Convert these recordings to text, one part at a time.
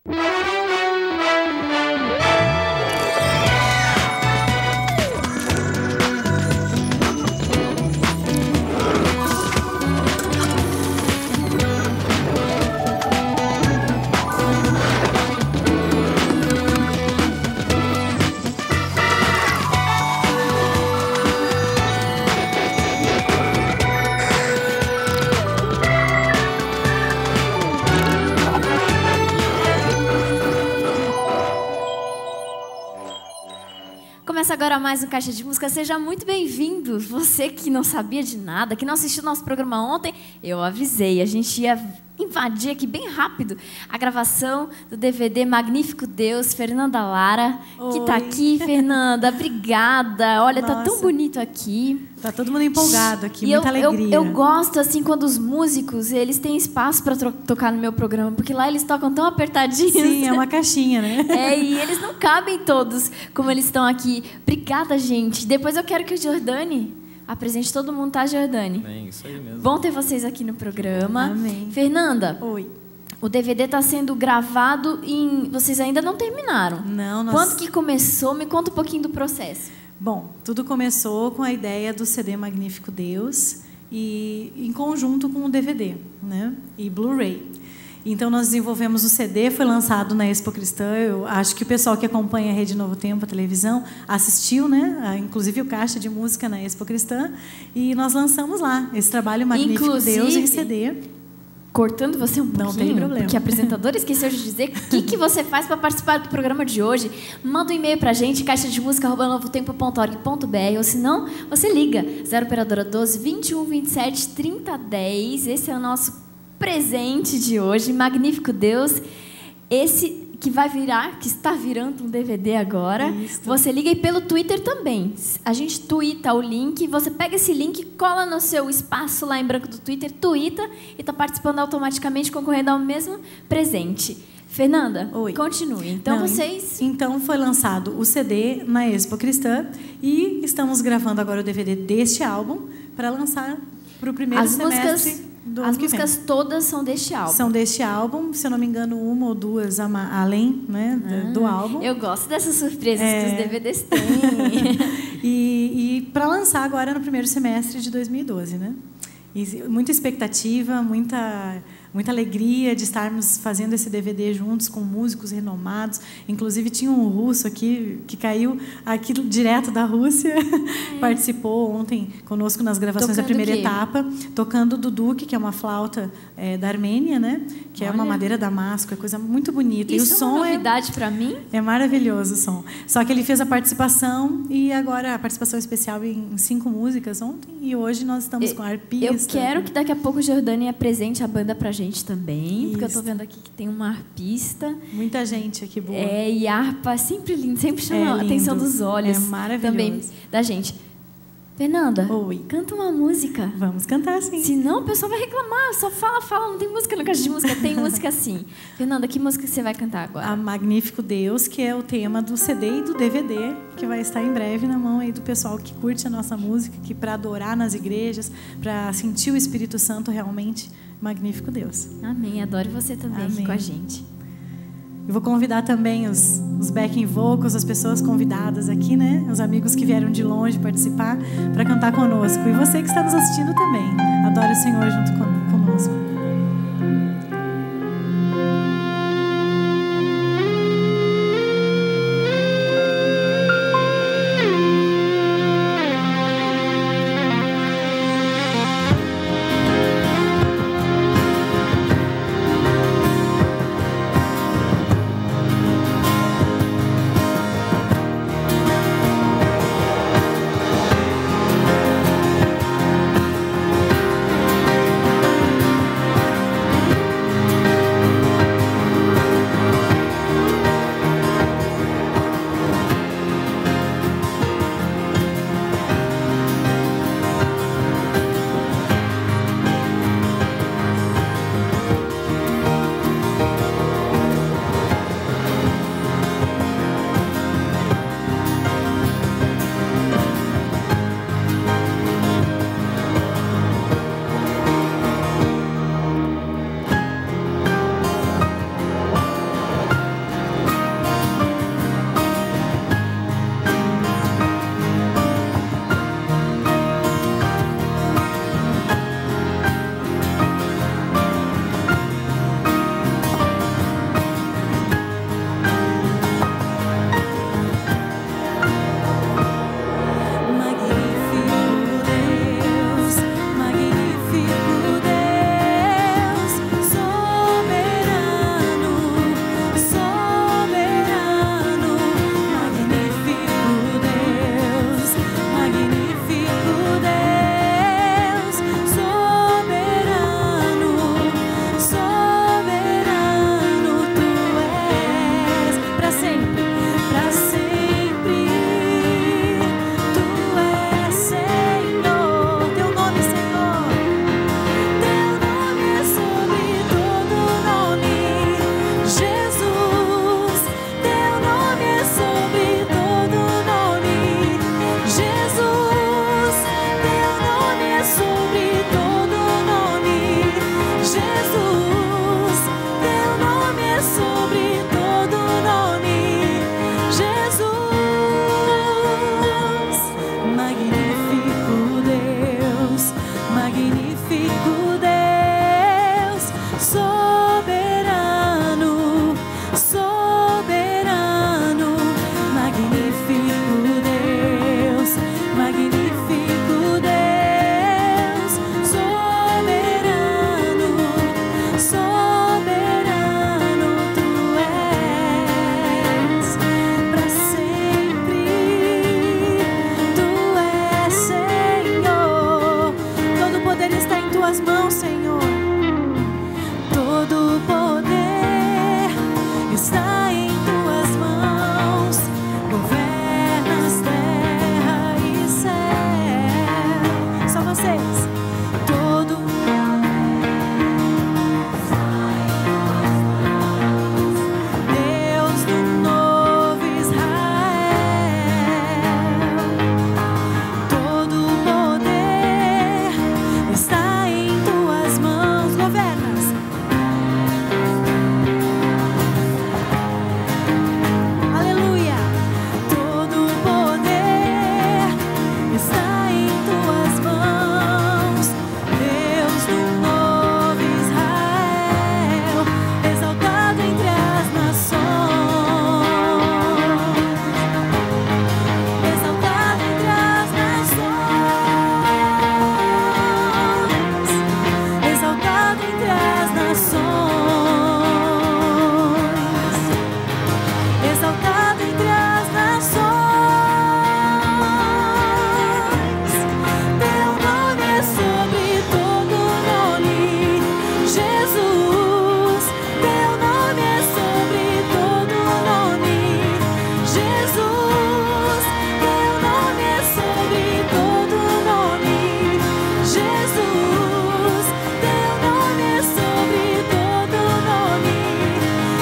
Começa agora mais um Caixa de Música. Seja muito bem-vindo. Você que não sabia de nada, que não assistiu nosso programa ontem, eu avisei. A gente ia invadir aqui bem rápido a gravação do DVD Magnífico Deus, Fernanda Lara, que tá aqui. Fernanda, obrigada. Olha, nossa, tá tão bonito aqui. Tá todo mundo empolgado aqui, e muita alegria. Eu gosto, assim, quando os músicos, eles têm espaço para tocar no meu programa, porque lá eles tocam tão apertadinhos. Sim, é uma caixinha, né? E eles não cabem todos como eles estão aqui. Obrigada, gente. Depois eu quero que o Jordani apresente todo mundo, tá, Jordani? Bem, isso aí mesmo. Bom ter vocês aqui no programa. Amém. Fernanda. Oi. O DVD está sendo gravado em... Vocês ainda não terminaram. Não, nós... Quando que começou? Me conta um pouquinho do processo. Bom, tudo começou com a ideia do CD Magnífico Deus e em conjunto com o DVD, né? E Blu-ray. Então, nós desenvolvemos o CD, foi lançado na Expo Cristã. Eu acho que o pessoal que acompanha a Rede Novo Tempo, a televisão, assistiu, né? Inclusive o Caixa de Música na Expo Cristã. E nós lançamos lá esse trabalho Magnífico Deus em CD. Cortando você um pouquinho, não tem problema, porque a apresentadora esqueceu de dizer o que você faz para participar do programa de hoje. Manda um e-mail para a gente, caixademusica@novotempo.org.br, ou se não, você liga 0 operadora 12 21 27 30 10. Esse é o nosso presente de hoje, Magnífico Deus. Esse que vai virar, que está virando um DVD agora. Isso. Você liga, e pelo Twitter também. A gente tuita o link, você pega esse link, cola no seu espaço lá em branco do Twitter, tuita e está participando automaticamente, concorrendo ao mesmo presente. Fernanda, oi, continue. Então, Então, foi lançado o CD na Expo Cristã e estamos gravando agora o DVD deste álbum para lançar para o primeiro semestre. As músicas todas são deste álbum. São deste álbum, se eu não me engano, uma ou duas além, né, do álbum. Eu gosto dessas surpresas que os DVDs têm. e para lançar agora no primeiro semestre de 2012, né? E muita expectativa, muita alegria de estarmos fazendo esse DVD juntos com músicos renomados. Inclusive, tinha um russo aqui que caiu aqui direto da Rússia. Participou ontem conosco nas gravações da primeira etapa, tocando o Duduk, que é uma flauta da Armênia, né? Que é uma madeira damasco, é coisa muito bonita. Isso e o som é uma novidade para mim. É maravilhoso o som. Só que ele fez a participação e agora a participação especial em 5 músicas ontem, e hoje nós estamos com a arpista. Eu quero que daqui a pouco o Jordani apresente a banda pra gente também, porque eu estou vendo aqui que tem uma arpista. Muita gente aqui boa. E a harpa é sempre linda, sempre chama a atenção dos olhos. É maravilhoso. Também da gente. Fernanda, oi, canta uma música. Vamos cantar, sim. Senão o pessoal vai reclamar, só fala, não tem música no Caixa de Música, tem música sim. Fernanda, que música você vai cantar agora? A Magnífico Deus, que é o tema do CD e do DVD, que vai estar em breve na mão aí do pessoal que curte a nossa música, que para adorar nas igrejas, para sentir o Espírito Santo realmente, Magnífico Deus. Amém, adoro você também aqui com a gente. Eu vou convidar também os backing vocals, as pessoas convidadas aqui, né? Os amigos que vieram de longe participar para cantar conosco. E você que está nos assistindo também. Adore o Senhor junto conosco.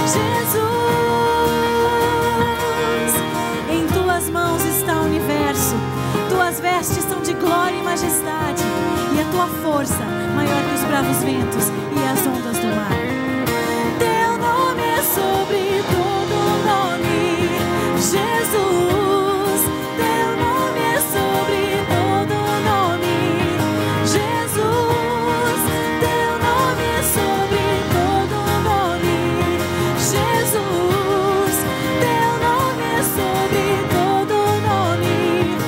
Jesus, em tuas mãos está o universo. Tuas vestes são de glória e majestade, e a tua força maior que os bravos ventos e as ondas do mar. Teu nome é sobre todo nome, Jesus. Teu nome é sobre todo nome, Jesus. Teu nome é sobre todo nome, Jesus. Teu nome é sobre todo nome,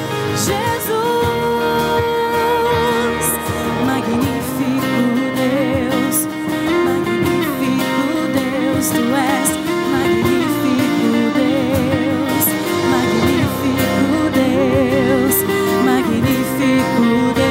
Jesus. Magnífico Deus, magnífico Deus, tu és magnífico Deus, magnífico Deus, magnífico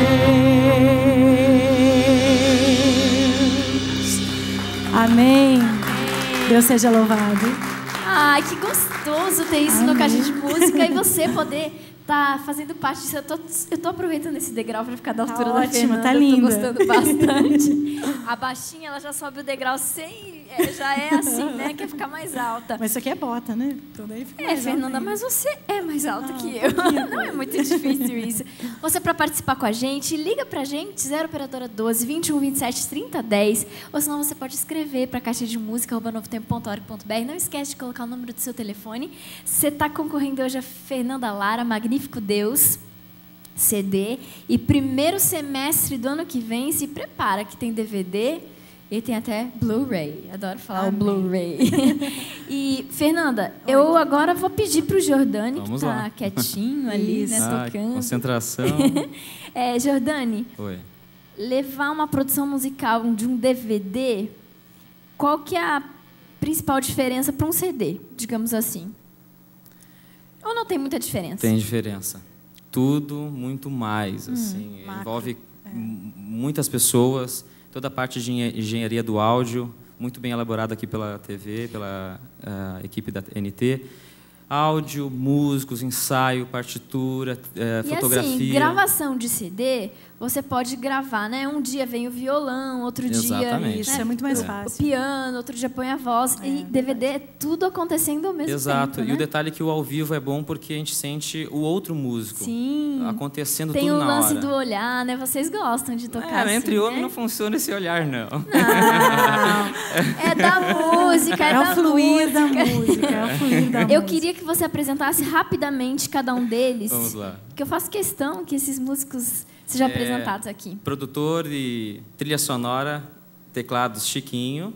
Deus. Amém. Deus seja louvado. Ai, que gostoso ter isso no Caixa de Música e você poder estar fazendo parte disso. Eu tô aproveitando esse degrau para ficar da altura da ótimo, Fernanda. tá linda. Eu tô gostando bastante. A baixinha, ela já sobe o degrau sem... já é assim, né? Quer ficar mais alta. Mas isso aqui é bota, né? Então daí fica mais Fernanda, alta mas você é mais alta que eu. pouquinho. Não é muito difícil isso. Você, para participar com a gente, liga pra gente, 0 operadora 12 21 27 30 10. Ou senão você pode escrever para caixa de música @novotempo.org.br. Não esquece de colocar o número do seu telefone. Você está concorrendo hoje a Fernanda Lara, Magnífico Deus, CD. E primeiro semestre do ano que vem, se prepara que tem DVD e tem até Blu-ray. Adoro falar o Blu-ray. E, Fernanda, eu agora vou pedir para o Jordani, que está quietinho ali, né, tocando. Concentração. Jordani, Oi. Levar uma produção musical de um DVD, qual que é a principal diferença para um CD, digamos assim? Ou não tem muita diferença? Tem diferença. Tudo muito mais, assim. Envolve muitas pessoas, toda a parte de engenharia do áudio, muito bem elaborada aqui pela TV, pela equipe da NT. Áudio, músicos, ensaio, partitura, fotografia. E assim, gravação de CD, você pode gravar, né? Um dia vem o violão, outro dia... Isso, é muito mais fácil. O piano, outro dia põe a voz. E DVD é tudo acontecendo ao mesmo tempo. Exato. Né? E o detalhe é que o ao vivo é bom porque a gente sente o outro músico. Sim. Acontecendo tem tudo na hora. Tem o lance do olhar, né? Vocês gostam de tocar assim, entre homens né? não funciona esse olhar, não. Não. É da música, é da o fluir música. da música. É o fluir da música. Eu queria que você apresentasse rapidamente cada um deles. Vamos lá. Porque eu faço questão que esses músicos sejam apresentados aqui. Produtor e trilha sonora, teclados Chiquinho,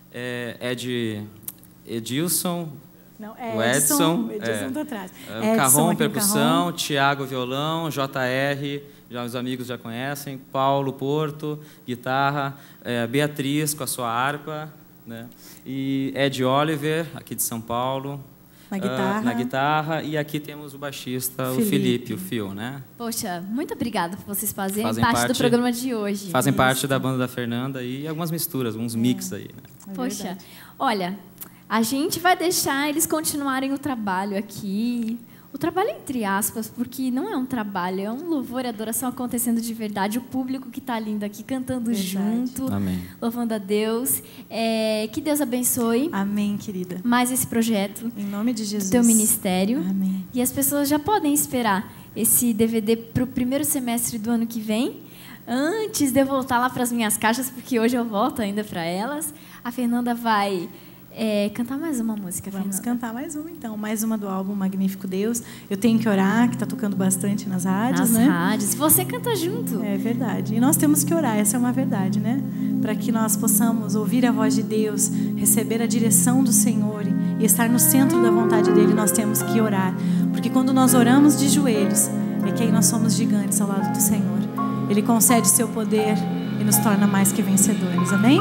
Edilson, Não, o Edson tá atrás. Carrom, percussão, Thiago, violão, JR, já os amigos já conhecem, Paulo Porto, guitarra, Beatriz com a sua harpa, né? E Ed Oliver, aqui de São Paulo, na guitarra, e aqui temos o baixista, o Felipe, o Fio, né? Poxa, muito obrigada por vocês fazerem parte do programa de hoje. Fazem parte da banda da Fernanda e algumas misturas, uns mix aí, né? Poxa, olha, a gente vai deixar eles continuarem o trabalho aqui. O trabalho entre aspas, porque não é um trabalho, é um louvor e adoração acontecendo de verdade. O público que está lindo aqui cantando junto, Amém. Louvando a Deus. Que Deus abençoe. Amém, querida. Mais esse projeto. Em nome de Jesus. Do teu ministério. Amém. E as pessoas já podem esperar esse DVD para o primeiro semestre do ano que vem. Antes de eu voltar lá para as minhas caixas, porque hoje eu volto ainda para elas, a Fernanda vai... cantar mais uma música, Vamos Fernanda. cantar mais uma, então. Mais uma do álbum Magnífico Deus. Eu Tenho que Orar, que está tocando bastante nas rádios, Nas né? rádios. Você canta junto. É verdade. E nós temos que orar, essa é uma verdade, né? Para que nós possamos ouvir a voz de Deus, receber a direção do Senhor e estar no centro da vontade dEle, nós temos que orar. Porque quando nós oramos de joelhos, é que aí nós somos gigantes ao lado do Senhor. Ele concede seu poder e nos torna mais que vencedores. Amém?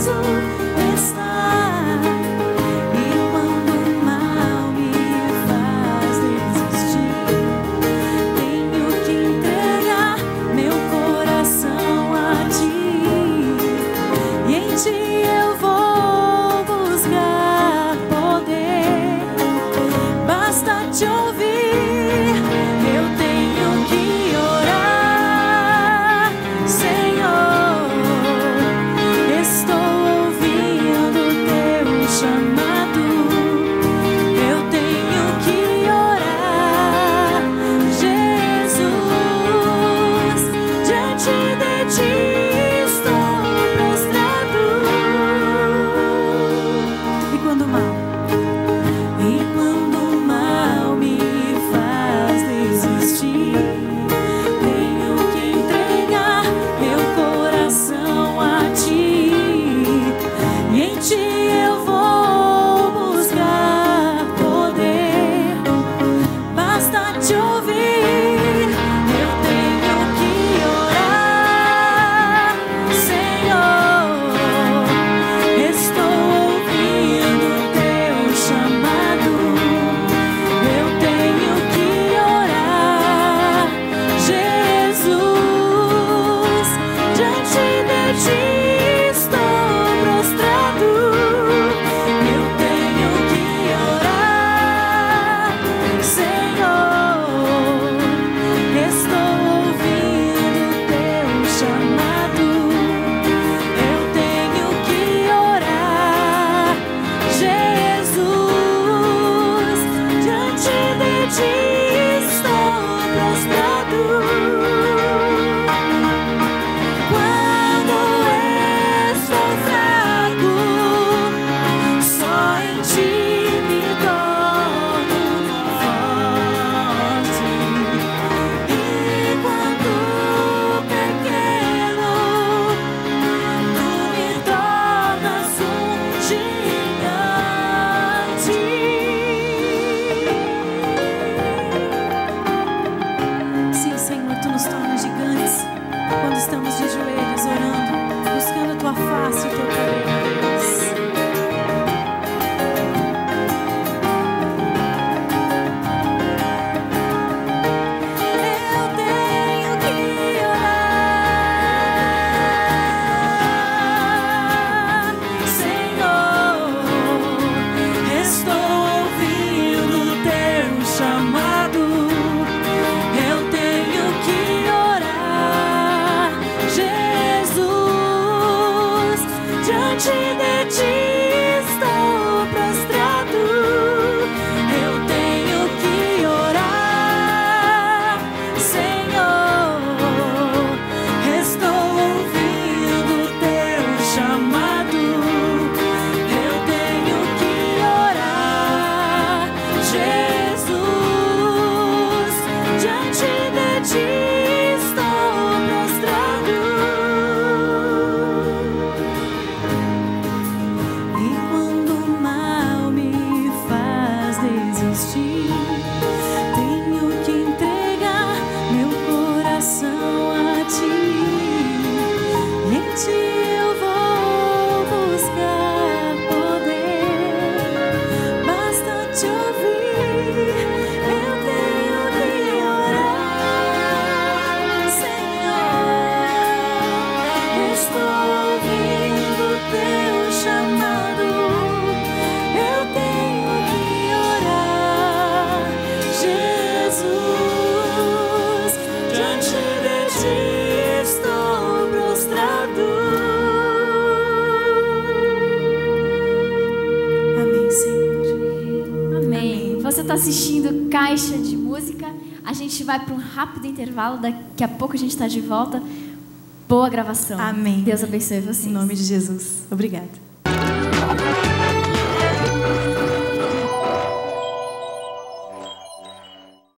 Assistindo Caixa de Música. A gente vai para um rápido intervalo. Daqui a pouco a gente está de volta. Boa gravação. Amém. Deus abençoe vocês. Em nome de Jesus. Obrigada.